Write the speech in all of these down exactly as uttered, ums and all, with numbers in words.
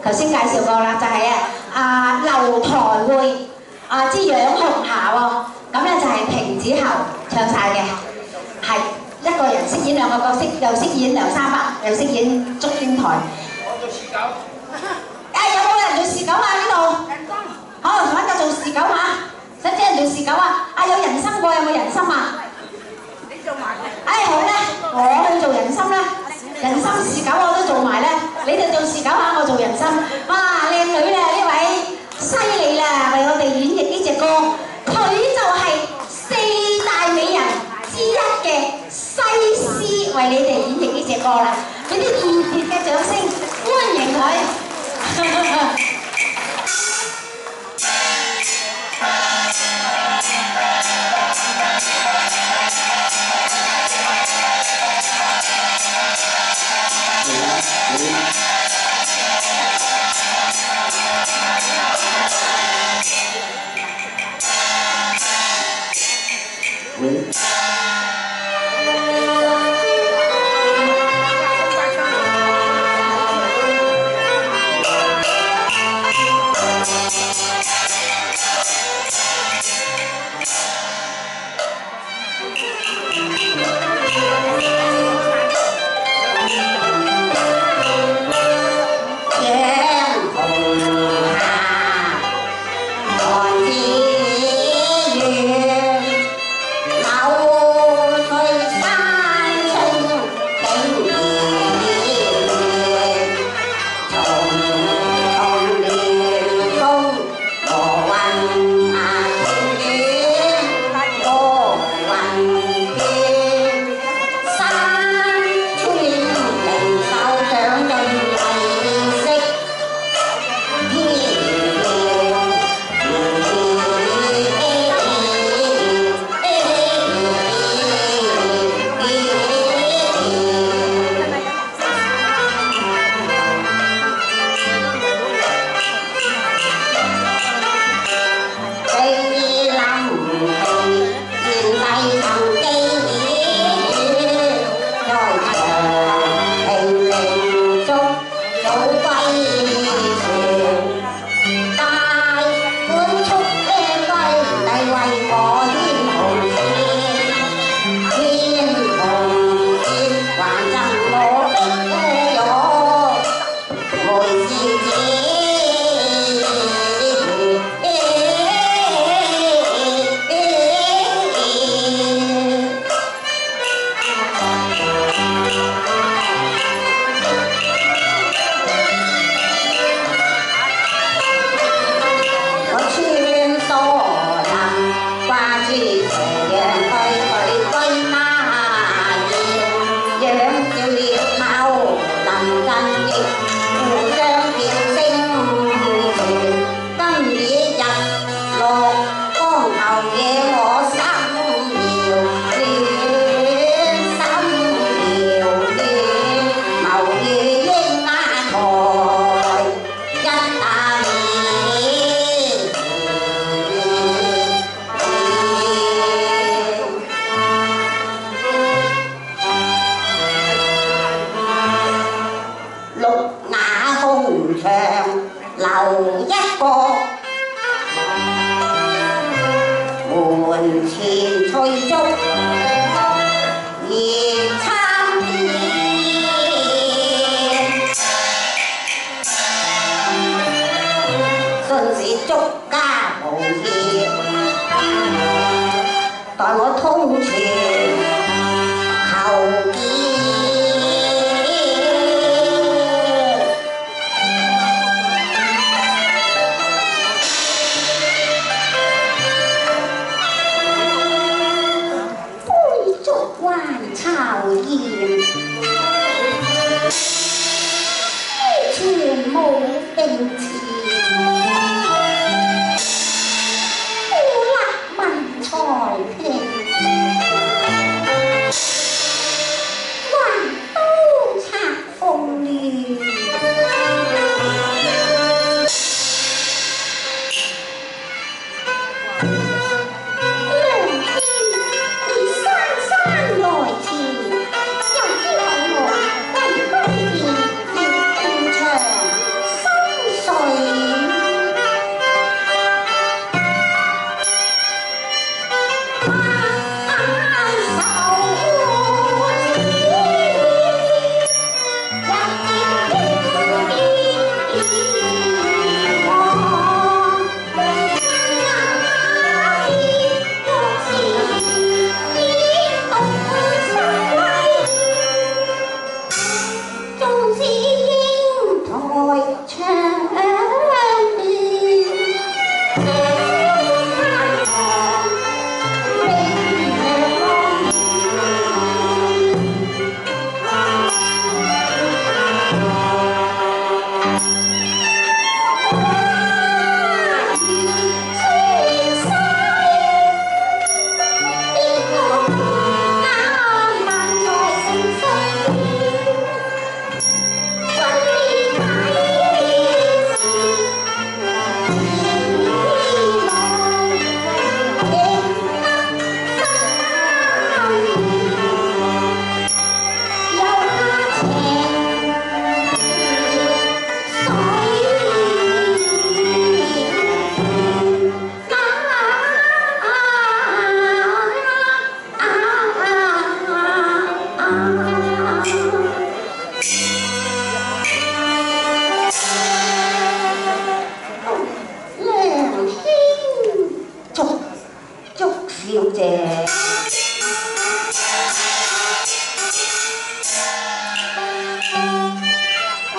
頭先介紹過啦，就係啊啊樓台會啊之養紅霞喎，咁咧就係平子喉唱晒嘅，係一個人飾演兩個角色，又飾演梁山伯，又飾演祝英台。我做侍狗。誒有冇人做侍狗啊？呢度？人生。好，揾個做侍狗嚇，使唔使人做侍狗啊？啊有人參過，有冇人參啊？你做埋。誒好咧，我去做人參啦。 人參侍狗我都做埋咧，你哋做侍狗嚇，我做人參。哇，靚女咧呢位，犀利啦，為我哋演繹呢隻歌，佢就係四大美人之一嘅西施，為你哋演繹呢隻歌啦，俾啲熱烈嘅掌聲歡迎佢。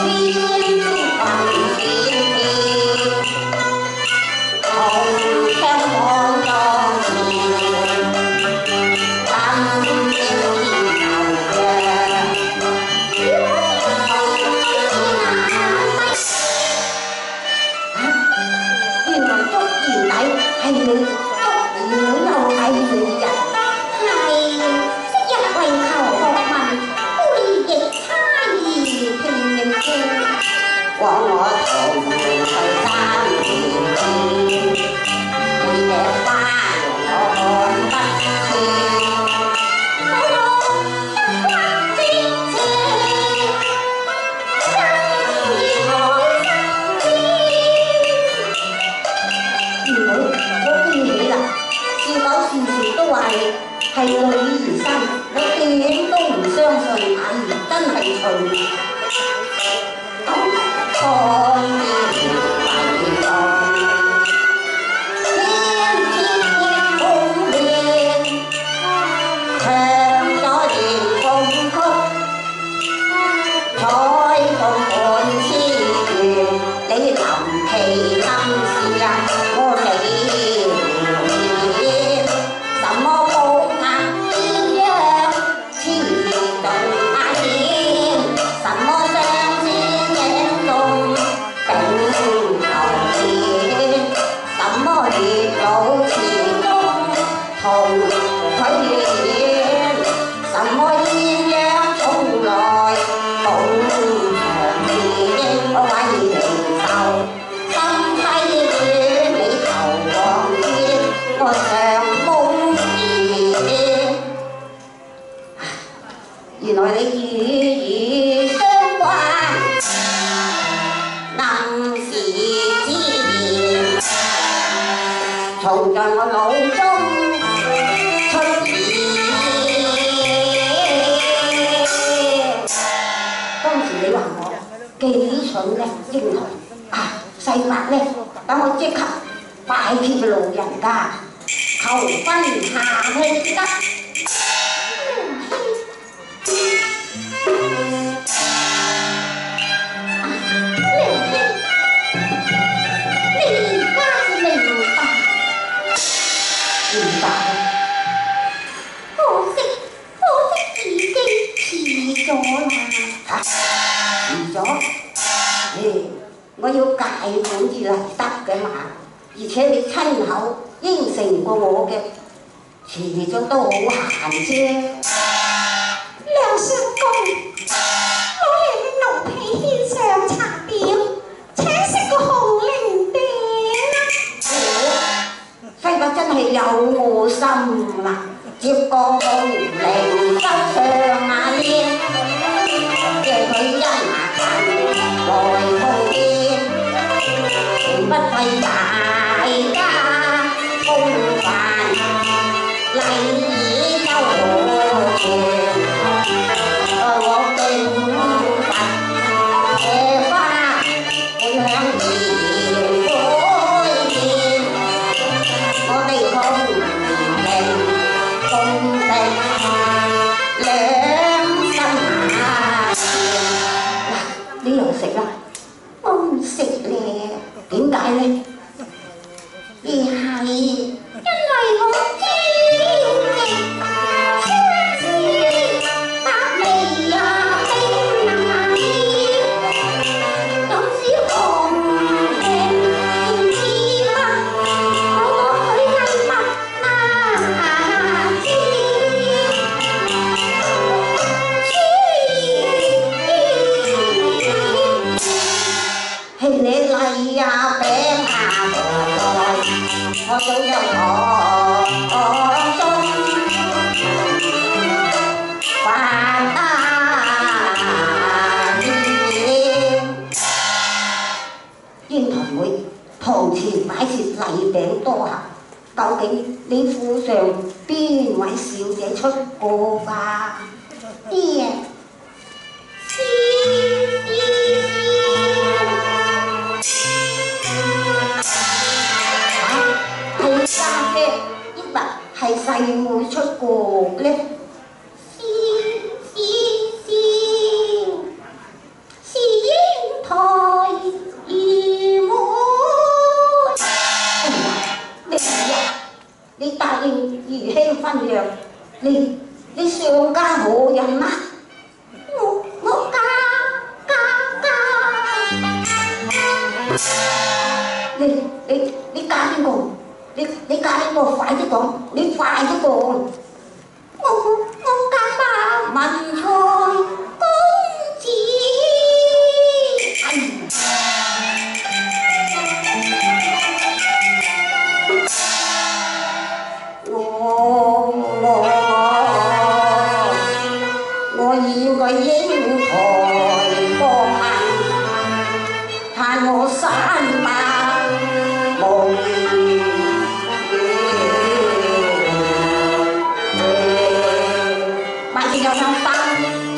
係女兒身，我點都唔相信阿兒真係隨咁看見為動，天天空變，唱咗連鳳曲，彩鳳滿千段，你臨期臨時啊，我你。原來你與語相關，臨時之言，從在我腦中出現。當時你話我幾蠢咧，英雄啊，細伯咧，等我即刻拜帖老人家，求婚下氣得。遲咗，誒，我要戒款至嚟得嘅嘛，而且你親口應承過我嘅，遲咗都好閒啫。 梁相公，我嚟奴婢獻上茶點，請食個紅菱餅啊！ 西伯真係有我心啦，接個紅菱執上馬煙。借佢一牙近來無見，情不費大家風範，禮以周和全。我敬佛野花本香兒開見，我哋紅菱共定兩心下。你又食啦？我唔食咧。點解咧？而係因為我知你相思百味啊冰難咽，咁使紅菱似乜？我我許恩物難知。係你禮啊餅啊荷菜，我早有我中飯啊煙台妹堂前擺設禮餅多客，究竟你府上邊位小姐出過㗎？爹。家姐，抑或係細妹出過咧？是是是是英你你你嫁邊個？你你嫁邊個？快啲講！你快啲講！我我嫁吧文才公子。我我我以個英台放行，盼我山伯無言。萬事有心生。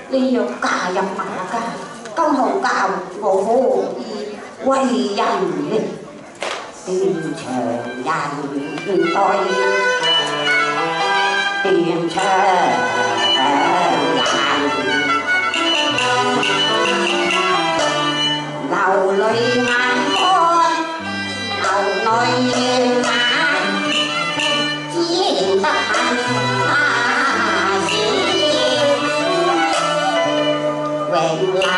你若嫁入馬家，今後教我可以為人力，斷腸人對，斷腸人。 流淚眼乾，流淚眼，只得恨他時永留。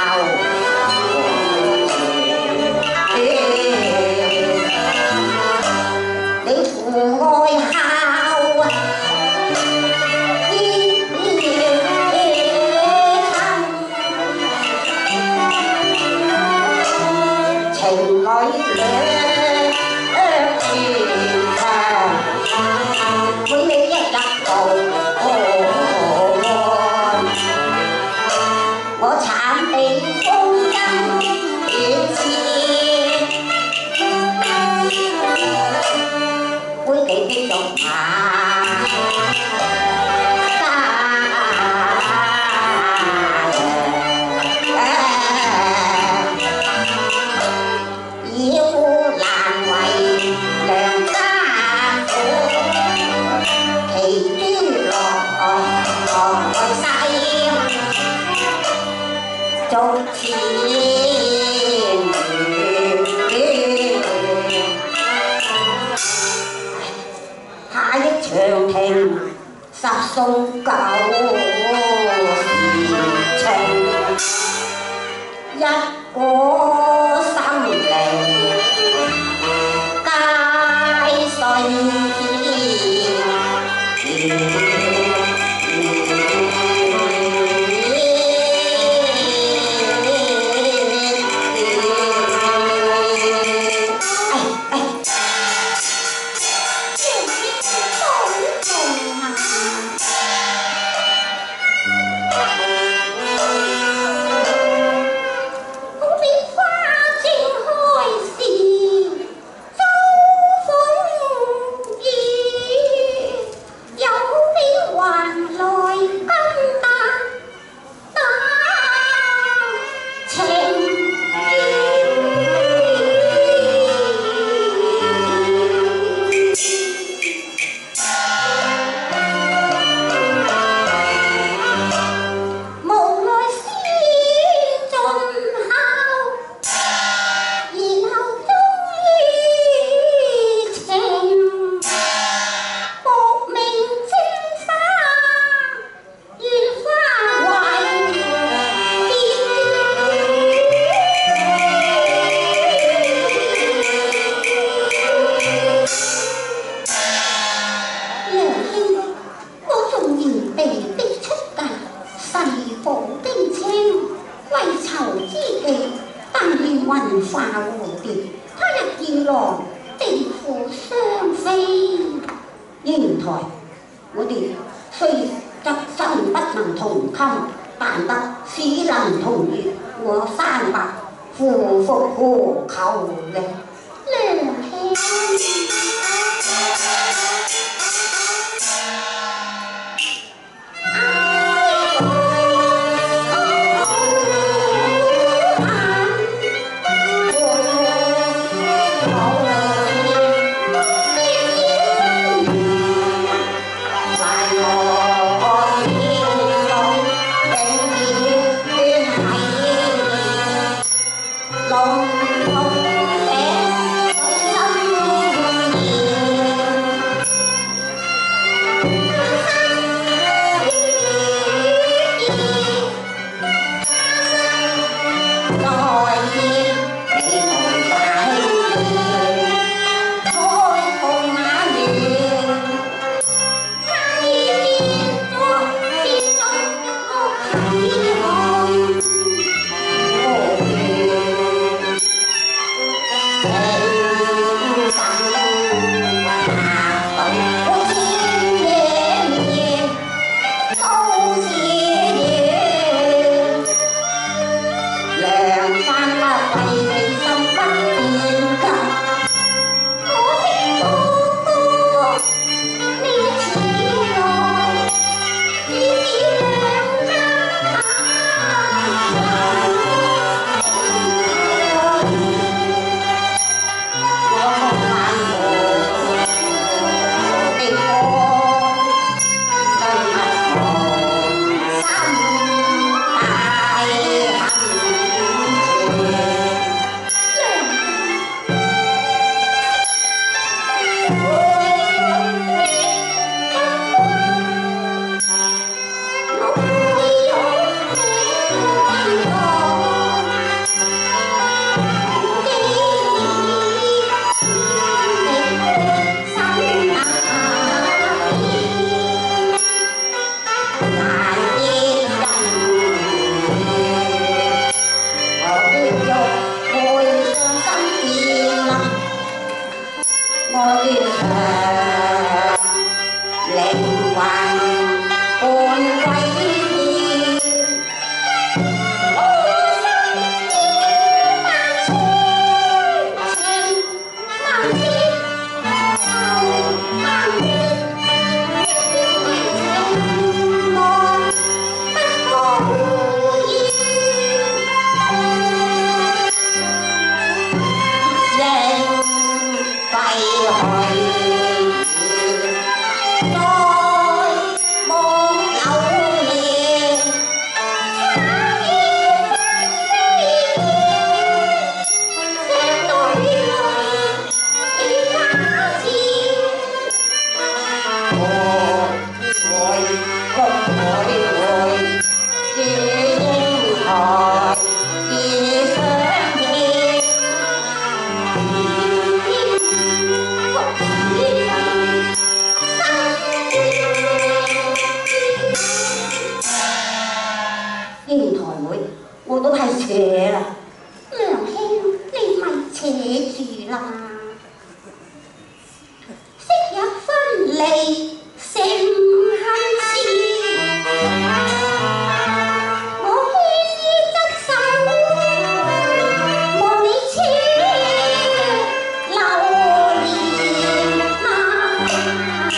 你父愛孝，情侶兩全長，每你一入道，我慘地風箏斷線，杯記的竹馬。 足千下一場庭，十送九時情，一個心靈皆碎片。 雲化蝴蝶，他日見郎地負雙飛。英台，我哋雖則身不能同衾，但得只能同月。我山伯夫復何求呢？良兄。 Thank you. 我都太扯啦！ 梁兄，你咪扯住啦！昔日分離成恨事，我牽衣執手，望你似流年啊！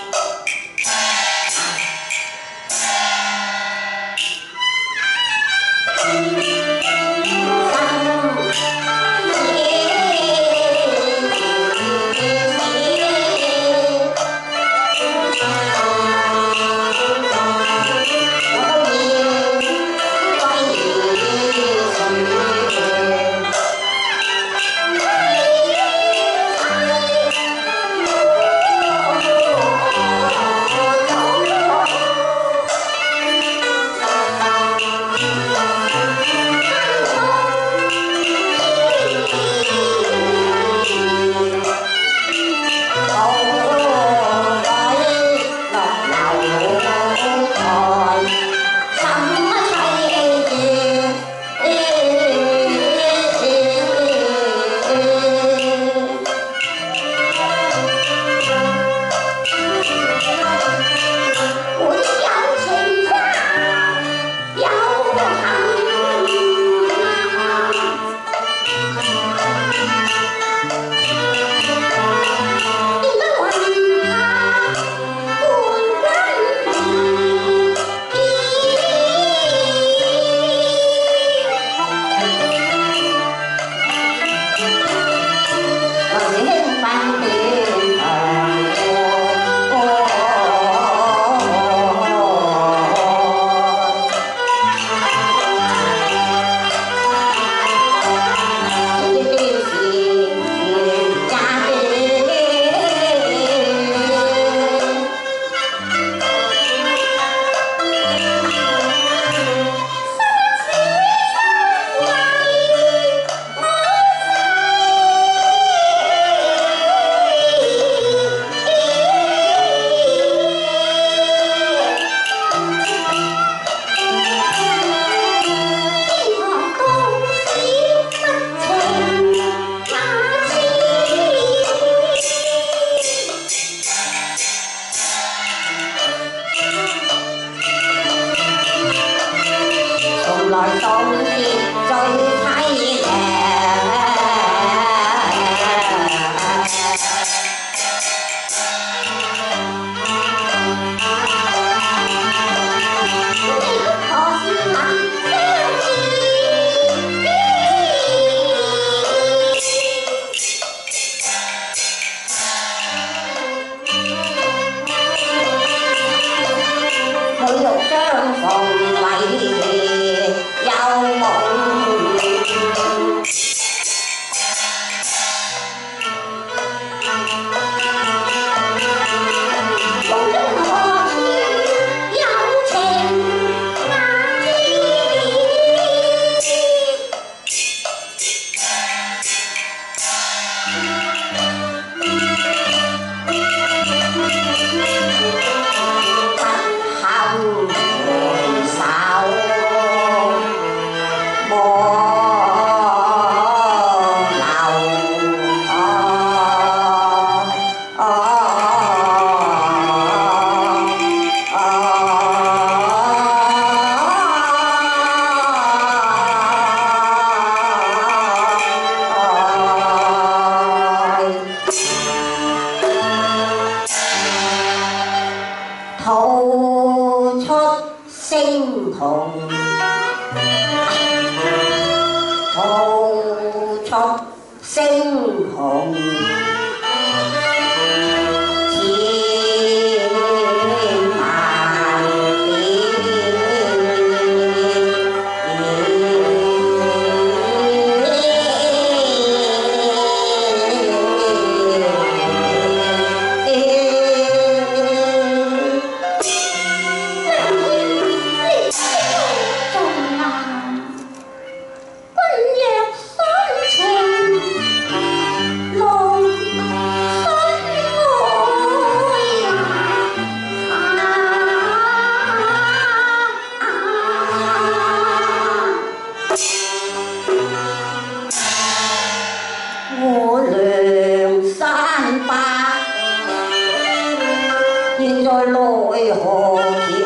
吐出聲紅，吐出聲紅，千萬遍。 現在奈何橋。